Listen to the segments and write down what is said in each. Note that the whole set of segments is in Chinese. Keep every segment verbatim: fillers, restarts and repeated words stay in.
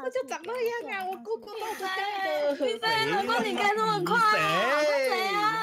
那就长那样啊！我姑姑都不盖的。 你谁？老公，你盖那么快？谁啊？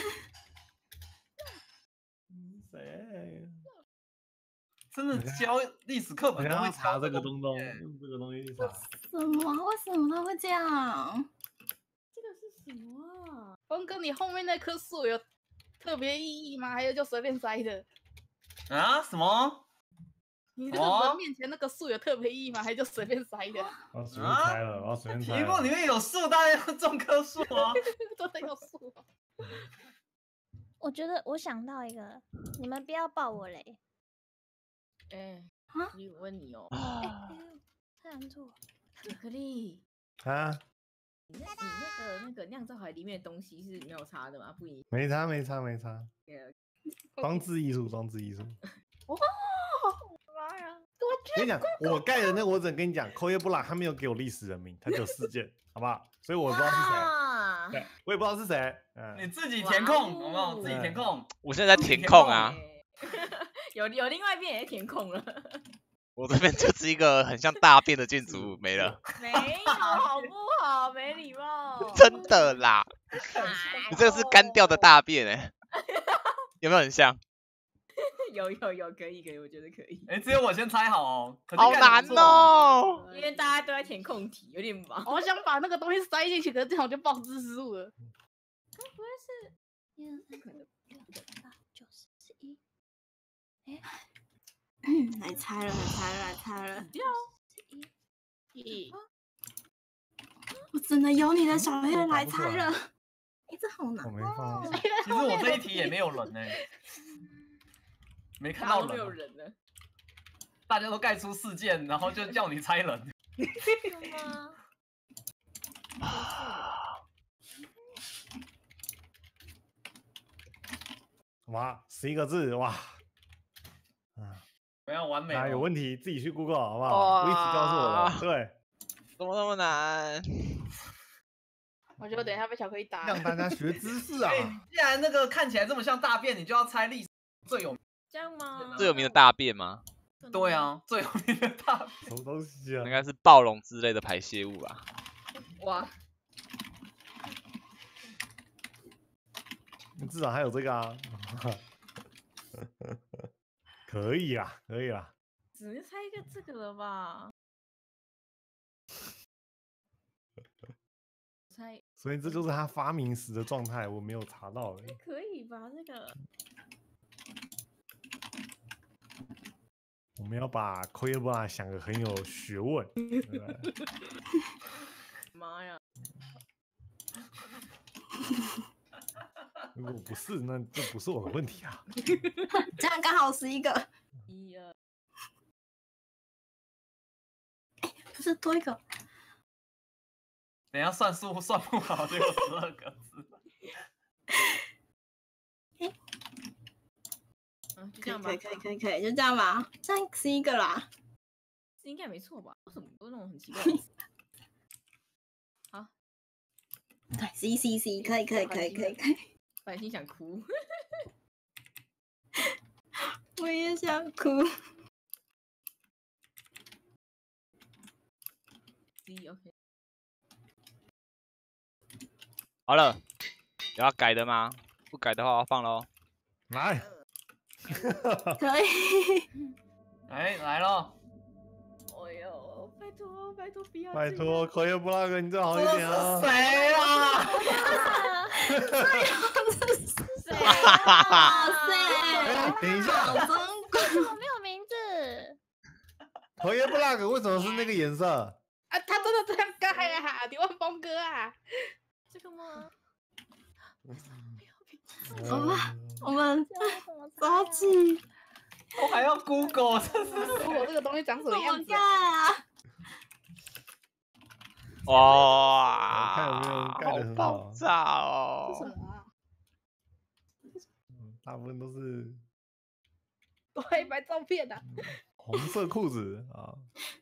谁？ 真的教历史课本都会查这个东东，用这个东西去查。 什么？为什么他会这样？ 这个是什么啊？峰哥，你后面那棵树有特别意义吗？还有就随便摘的？ 啊？什么？ 你这个人面前那个树有特别意义吗？还就随便摘的？ 我随便猜了，我随便猜。 题目里面有树，当然要种棵树啊！ 真的有树。 我觉得我想到一个，你们不要爆我雷。 哎， 啊？ 你问你哦。 哎，太难做。 巧克力。 啊？ 你那、你那个那个酿造海里面的东西是没有擦的吗？不一。 没擦，没擦，没擦。装置艺术，装置艺术。 哇！妈呀！ 我跟你讲，我盖的那个，我只能跟你讲，扣耶布拉他没有给我历史人名，他只有事件，好不好？所以我不知道是谁，对，我也不知道是谁。嗯， 你自己填空，好不好？自己填空。 我现在在填空啊。 有有另外一边也填空了。 我这边就是一个很像大便的建筑物，没了。 没有，好不好？没礼貌。 真的啦，你这个是干掉的大便哎，有没有很像？ 有有有，可以可以，我觉得可以。 哎，只有我先猜好哦， 好难哦， 因为大家都在填空题，有点忙。我想把那个东西塞进去，可是这样就报知识数了。该不会是一二三四五六七八九十十一？哎， 来猜了，来猜了，来猜了。 六十一， 我只能由你的小黑人来猜了。哎，这好难哦。 其实我这一题也没有人呢。没看到人， 没有人了， 大家都盖出事件，然后就叫你猜人。 是吗？ 哇，十一个字哇！ 啊，非常完美。 那有问题自己去 Google 好不好？我一直告诉我的，对。 怎么那么难？ 我觉得等一下被巧克力打。 让大家学知识啊！ 既然那个看起来这么像大便，你就要猜历史最有名。 这样吗？ 最有名的大便吗？ 对啊，最有名的大便。 什么东西啊？ 应该是暴龙之类的排泄物吧。 哇！ 你至少还有这个啊。可以啊，可以啊。 只能猜一个这个了吧？猜。 所以这就是他发明时的状态，我没有查到而已。 可以吧？这个。 我们要把扣耶布拉想的很有学问。 妈呀！ 如果不是，那这不是我的问题啊。 这样刚好十一个。 一二。 哎，不是多一个。 等一下算数算不好就有十二个字。 哎。 可以可以可以可以可以，就这样吧，这样十一个啦， 这应该没错吧？为什么都那种很奇怪？好， 对 ，C C C， 可以可以可以可以可以。 繁星想哭， 我也想哭。 C OK。 好了，有要改的吗？不改的话，我放喽。 来。 可以， 哎，来了！ 哎呦，拜托拜托不要！ 拜托，扣耶布拉哥，你最好一点啊！ 谁啊？ 这是谁啊？谁？ 等一下， 为什么没有名字？ 扣耶布拉哥为什么是那个颜色？ 啊，他真的这样盖啊！你问峰哥啊？这个吗？ 我们我们着急， 我还要 Google， 这是 Google 这个东西长什么样子啊？ 哇！ 看有没有人盖的很好。 爆炸哦！ 是什么啊？ 大部分都是都黑白照片啊。 红色裤子啊。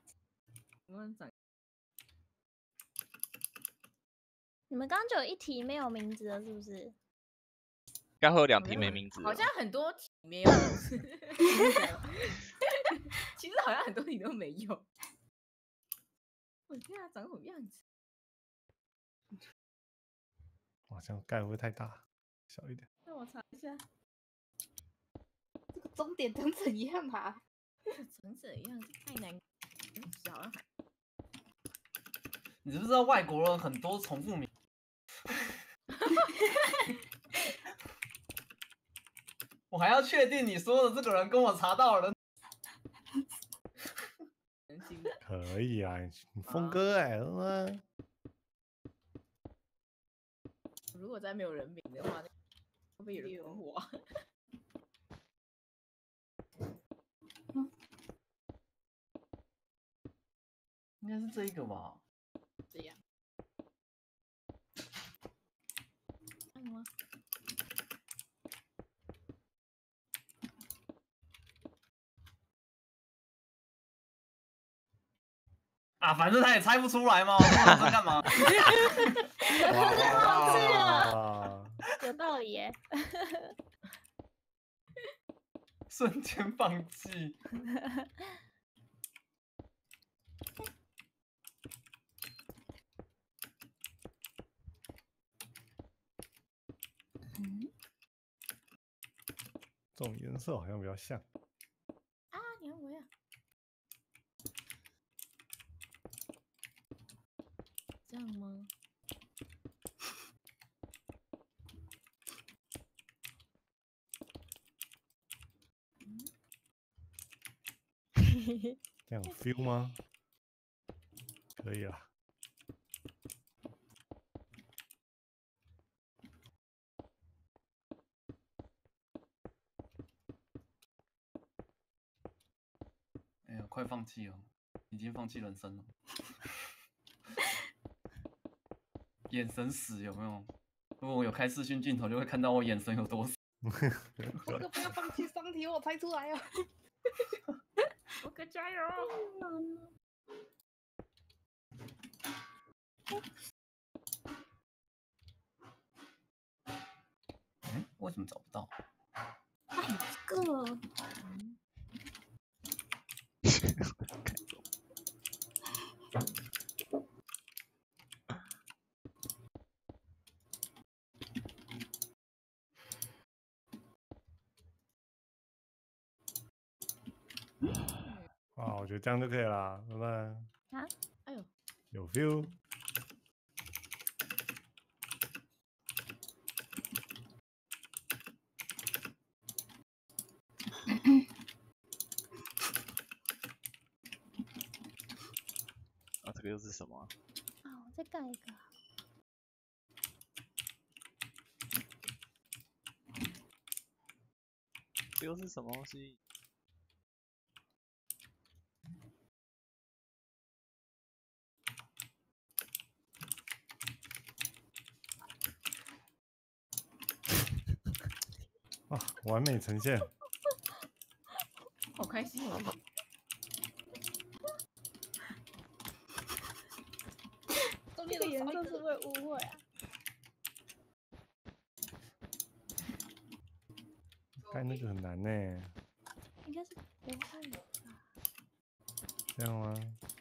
你们刚刚就有一题没有名字了，是不是？ 应该会有两题没名字， 好像很多题没有名字。其实好像很多题都没有。 我天啊，长什么样子？ 哇，这样盖会不会太大？小一点。 让我查一下， 这个终点长怎样啊？ 长怎样？太难，好像还。 你知不知道外国人很多重复名？我还要确定你说的这个人跟我查到了。 可以啊，你峰哥哎、欸， 如果再没有人名的话，会不会有人跟我？ 应该是这一个吧？ 这样。按吗？ 啊，反正他也猜不出来嘛，我这在干嘛？ 好吃啊， 哇， 有道理耶。 瞬间放弃。 这种颜色好像比较像。 啊，你看我呀。这样吗？ 这样 feel 吗？可以啦。 哎呀，快放弃了，已经放弃人生了。眼神死有没有？如果我有开视讯镜头，就会看到我眼神有多死。 峰哥不要放弃上题，我猜出来了。 峰哥加油！ 哎，为什么找不到？ 这个。 啊，我觉得这样就可以了，拜拜。 啊？ 哎呦， 有 feel。 啊，这个又是什么？ 啊，我再盖一个。 这又是什么东西？ 啊，完美呈现。 好开心哦！ 这个颜色是不会误会啊？ 盖那个很难呢。 应该是不会吧？ 这样吗？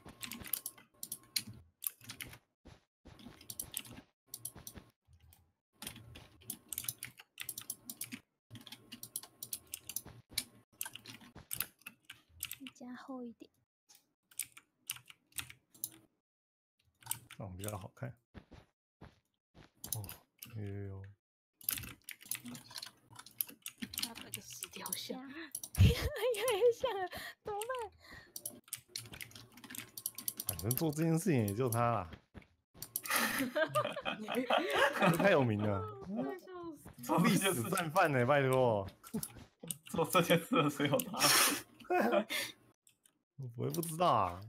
加厚一点。 这样比较好看。哦，有有有。 他那个死雕像， 越来越像了，怎么办？ 反正做这件事情也就他啦。太有名了，历史战犯呢、欸，拜托。 做这件事的只有他。 我不会不知道啊。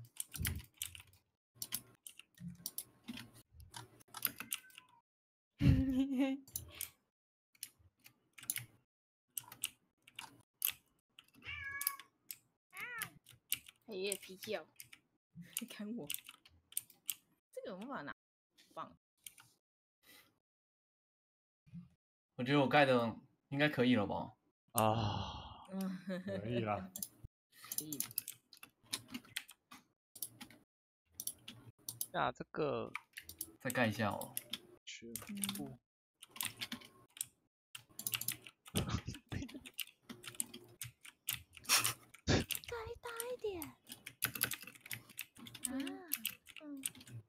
哎呀，脾气哦！你看我，这个有办法拿，棒。 我觉得我盖的应该可以了吧？ 啊， 可以啦。 可以。 下这个， 再盖一下哦。 全嗯部。 再大一点。啊，嗯。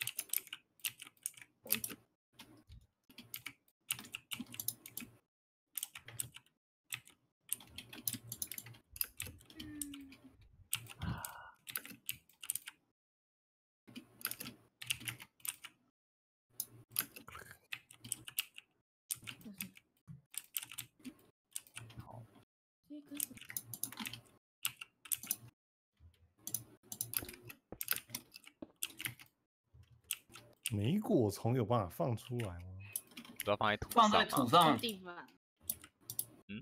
莓果虫有办法放出来吗？ 主要放在土放上。 在土上。 地方。 嗯。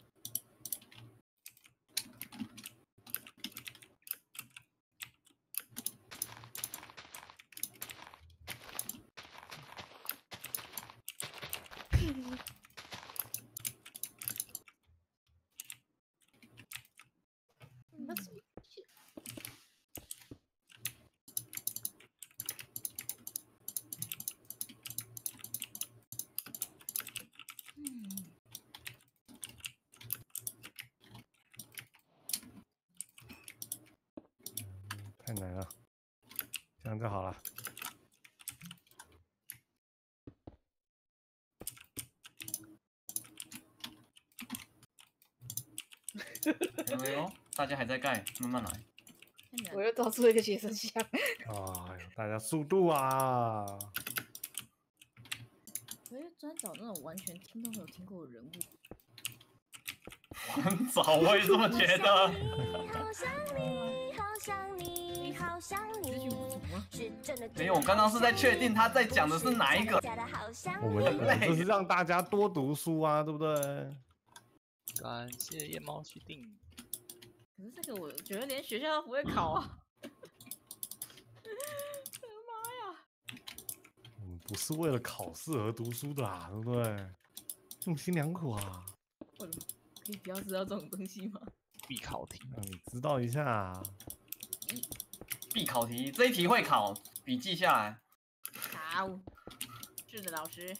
那是。嗯。 太难了，这样就好了。 有没有？大家还在盖，慢慢来。 我又找出了一个学生箱。 哎呦，大家速度啊！ 我就专找那种完全听都没有听过的人物。 很早，我也这么觉得。 好想你，好想你，好想你。 没有，我刚刚是在确定他在讲的是哪一个。 我们我们就是让大家多读书啊，对不对？ 感谢夜猫须定。 可是这个我觉得连学校都不会考啊！妈呀！ 我们不是为了考试而读书的啦，对不对？用心良苦啊！ 我的妈，可以不要知道这种东西吗？ 必考题， 让你知道一下。 必考题，这一题会考，笔记下来。 好，是的，老师。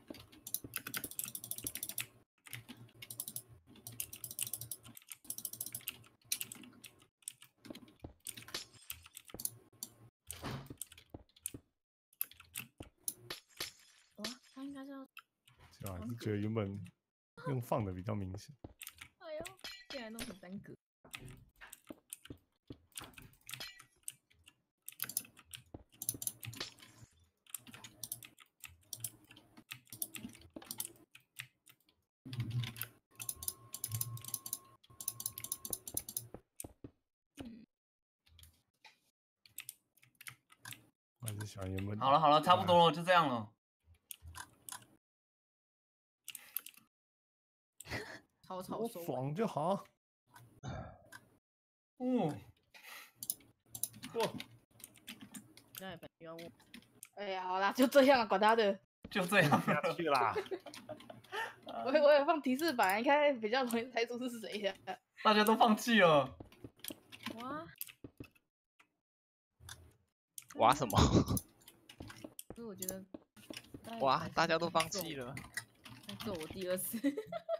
他应该是要， 就还是觉得原本用放的比较明显。 哎呦，竟然弄成单格。 我还是喜欢原本。 好了好了，差不多了，就这样了。 草草我爽就好。 哦， 哇！ 那也不要我。哎呀，好啦，就这样了，管他的。 就这样下去啦。 我我有放提示板，应该比较容易猜出是谁的。 大家都放弃了。 哇！ 哇什么？ 所以我觉得。 哇，大家都放弃了。 再做我第二次。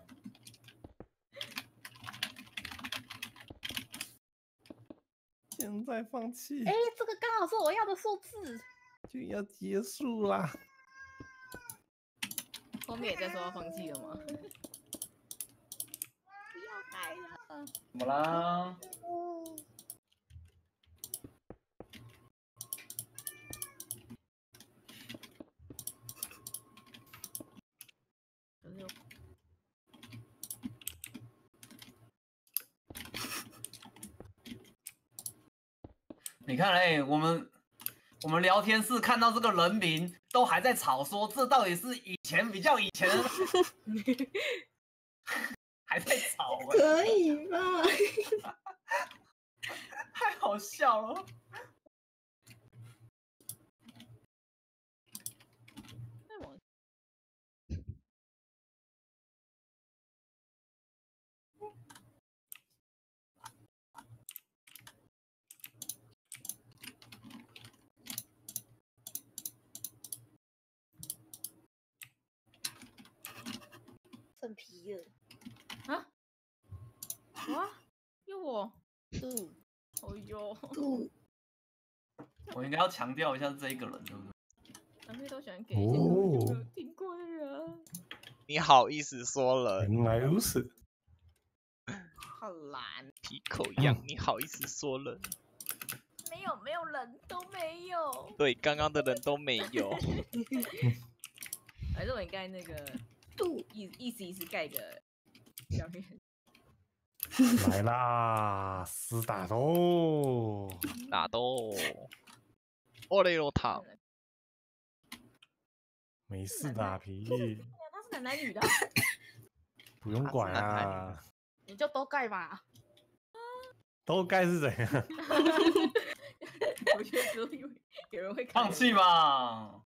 现在放弃。 哎，这个刚好是我要的数字。 就要结束啦。 后面也在说要放弃了吗？不要改了。 怎么啦？你看，哎、欸，我们我们聊天室看到这个人名，都还在吵说这到底是以前比较以前的，还在吵、欸， 可以吧？ 太好笑了。 成皮了。啊？哇，又我。嗯。哦哟。嗯。 我应该要强调一下这一个人，对不对？ 长辈都喜欢给一些根本就没有听过的人。 你好意思说人？ 原来如此。 好懒。 皮口样，你好意思说人？ 没有，没有人都没有。 对，刚刚的人都没有。 还是我应该那个意意思意思盖个小面。 来啦，死打斗！ 打斗！我雷罗塔。 没事的、啊，皮。 他是男男女的？ 不用管啊。 你就都盖吧。 都盖是怎样？ 我觉得有人会放弃吧。